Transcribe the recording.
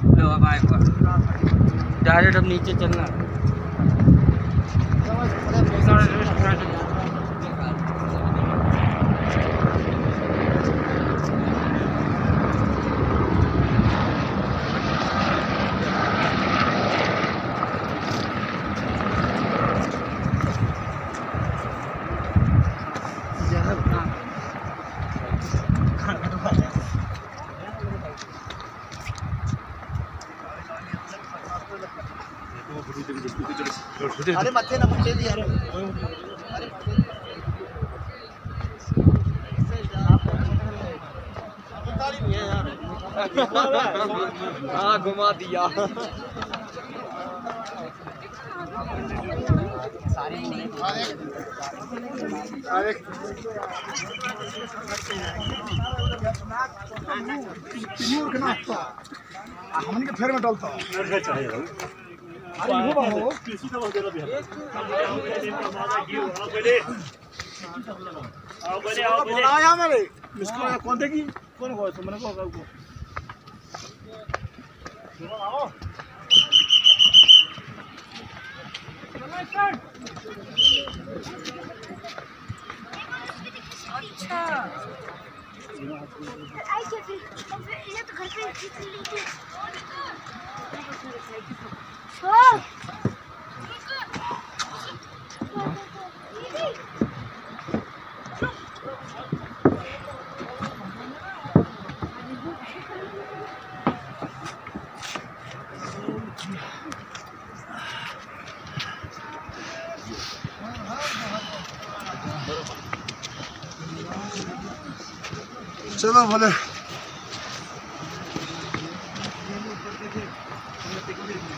Direct अब नीचे चलना। अरे मथे ना पूछे यार। हाँ घुमा दिया। हमने के फेर में डालता अरे हो बाबू किसी का वजह भी है आओ बोले आया मेरे इसको कौन देगी कौन हो तुमने को होगा को आओ अच्छा ऐसे फिर ये तो घर पे खींच लीजिए। चलो बोले